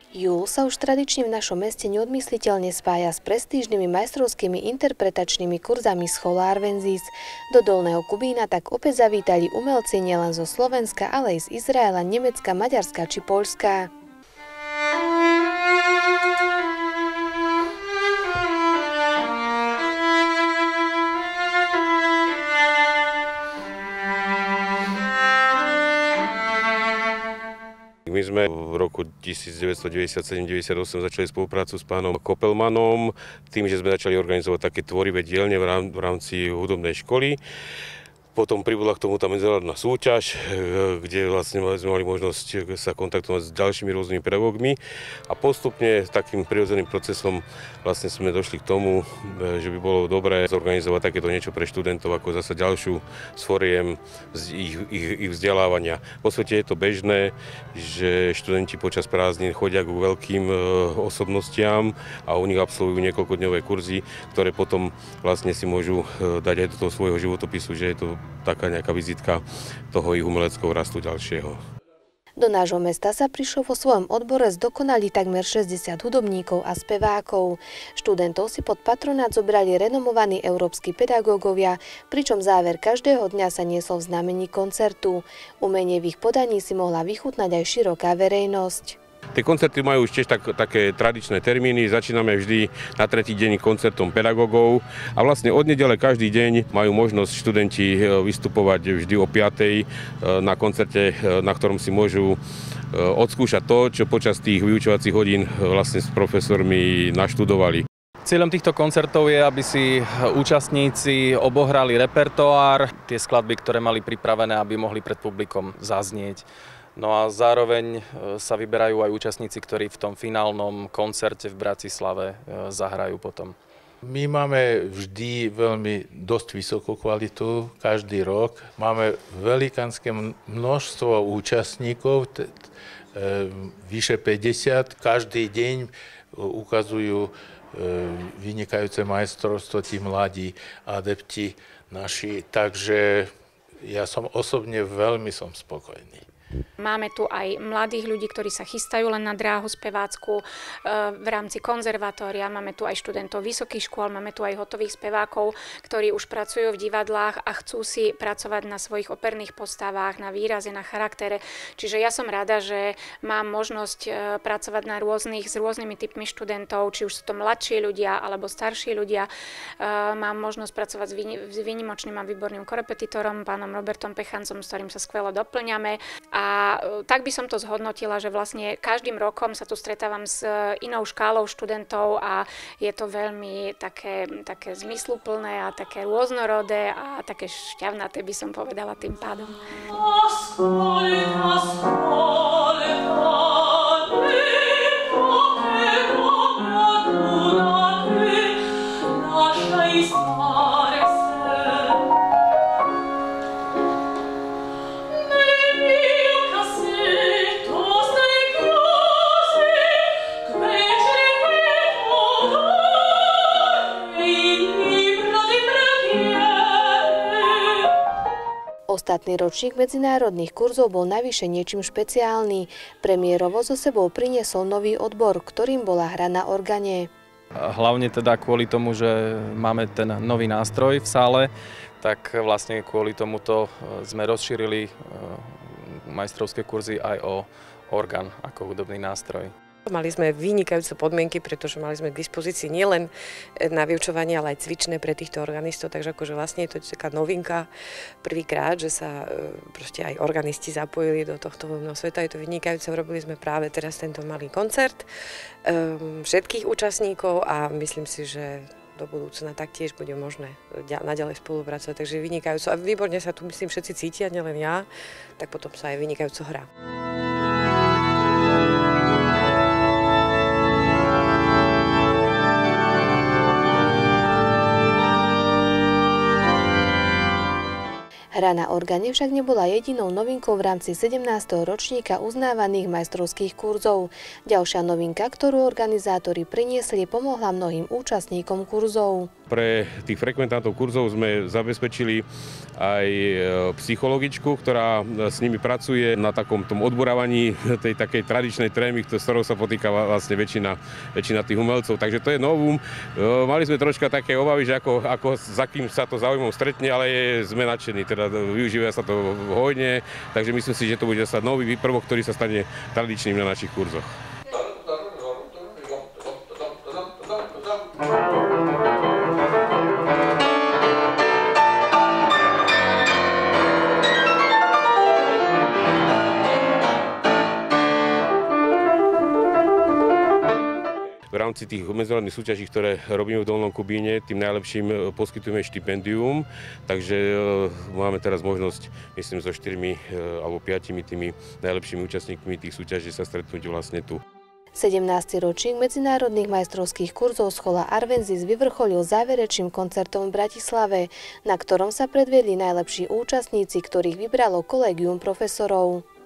Júl sa už tradične v našom meste neodmysliteľne spája s prestížnymi majstrovskými interpretačnými kurzami Scholarvenzis. Do Dolného Kubína tak opäť zavítali umelci nielen zo Slovenska, ale aj z Izraela, Nemecka, Maďarska či Poľska. My sme v roku 1997-98 začali spoluprácu s pánom Kopelmanom, tým, že sme začali organizovať také tvorivé dielne v rámci hudobnej školy. Potom pribola k tomu tá medzinárodná súťaž, kde vlastne sme mali možnosť sa kontaktovať s ďalšími rôznymi pedagógmi a postupne takým prirodzeným procesom vlastne sme došli k tomu, že by bolo dobré zorganizovať takéto niečo pre študentov ako zasa ďalšiu z foriem ich vzdelávania. Po svete je to bežné, že študenti počas prázdnin chodia k veľkým osobnostiam a u nich absolvujú niekoľkodňové kurzy, ktoré potom vlastne si môžu dať aj do toho svojho životopisu, že je to taká nejaká vizitka toho ich umeleckého rastu ďalšieho. Do nášho mesta sa prišlo vo svojom odbore zdokonali takmer 60 hudobníkov a spevákov. Študentov si pod patronát zobrali renomovaní európski pedagógovia, pričom záver každého dňa sa niesol v znamení koncertu. Umenie v ich podaní si mohla vychutnať aj široká verejnosť. Tie koncerty majú už tiež také tradičné termíny. Začíname vždy na tretí deň koncertom pedagógov a vlastne od nedele každý deň majú možnosť študenti vystupovať vždy o 5:00 na koncerte, na ktorom si môžu odskúšať to, čo počas tých vyučovacích hodín vlastne s profesormi naštudovali. Cieľom týchto koncertov je, aby si účastníci obohrali repertoár, tie skladby, ktoré mali pripravené, aby mohli pred publikom zaznieť. No a zároveň sa vyberajú aj účastníci, ktorí v tom finálnom koncerte v Bratislave zahrajú potom. My máme vždy veľmi dosť vysokú kvalitu, každý rok. Máme velikánske množstvo účastníkov, vyše 50. Každý deň ukazujú vynikajúce majstrovstvo tí mladí adepti naši. Takže ja som osobne veľmi spokojný. Máme tu aj mladých ľudí, ktorí sa chystajú len na dráhu spevácku v rámci konzervatória. Máme tu aj študentov vysokých škôl, máme tu aj hotových spevákov, ktorí už pracujú v divadlách a chcú si pracovať na svojich operných postavách, na výraze, na charaktere. Čiže ja som rada, že mám možnosť pracovať s rôznymi typmi študentov, či už sú to mladší ľudia alebo starší ľudia. Mám možnosť pracovať s výnimočným a výborným korepetitorom, pánom Robertom Pechancom, s ktorým sa skvelo doplňame. A tak by som to zhodnotila, že vlastne každým rokom sa tu stretávam s inou škálou študentov a je to veľmi také zmysluplné a také rôznorodé a také šťavnaté, by som povedala tým pádom. Ostatný ročník medzinárodných kurzov bol navyše niečím špeciálny. Premiérovo so sebou priniesol nový odbor, ktorým bola hra na organe. Hlavne teda kvôli tomu, že máme ten nový nástroj v sále, tak vlastne kvôli tomuto sme rozšírili majstrovské kurzy aj o orgán ako hudobný nástroj. Mali sme vynikajúce podmienky, pretože mali sme k dispozícii nielen na vyučovanie, ale aj cvičné pre týchto organistov, takže akože vlastne je to taká novinka prvýkrát, že sa proste aj organisti zapojili do tohto hudobného sveta. Je to vynikajúce, robili sme práve teraz tento malý koncert všetkých účastníkov a myslím si, že do budúcna taktiež bude možné naďalej spolupracovať, takže vynikajúco a výborne sa tu myslím všetci cítia, nielen ja, tak potom sa aj vynikajúco hrá. Hra na orgáne však nebola jedinou novinkou v rámci 17. ročníka uznávaných majstrovských kurzov. Ďalšia novinka, ktorú organizátori priniesli, pomohla mnohým účastníkom kurzov. Pre tých frekventantov kurzov sme zabezpečili aj psychologičku, ktorá s nimi pracuje na takom tom odborávaní tej takej tradičnej trémy, s ktorou sa potýka vlastne väčšina tých umelcov. Takže to je novum. Mali sme troška také obavy, že ako za kým sa to záujmom stretne, ale sme nadšení, teda využíva sa to hojne, takže myslím si, že to bude sa nový výprvok, ktorý sa stane tradičným na našich kurzoch. V rámci tých medzinárodných súťaží, ktoré robíme v Dolnom Kubíne, tým najlepším poskytujeme štipendium, takže máme teraz možnosť, myslím, so 4 alebo 5 tými najlepšími účastníkmi tých súťaží sa stretnúť vlastne tu. 17. ročník medzinárodných majstrovských kurzov Schola Arvenzis vyvrcholil záverečným koncertom v Bratislave, na ktorom sa predviedli najlepší účastníci, ktorých vybralo kolégium profesorov.